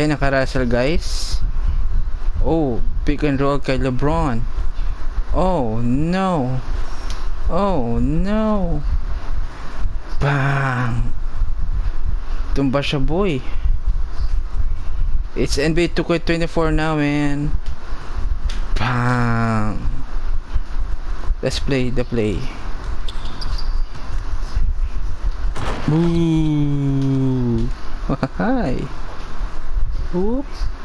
Ayan, naka-Russell guys. Oh, pick and roll kay Lebron. Oh no. Oh no. Bang. Tumba siya boy. It's Nba2k24 now, man. Bang. Let's play the play. Ooh. Hi. Oops.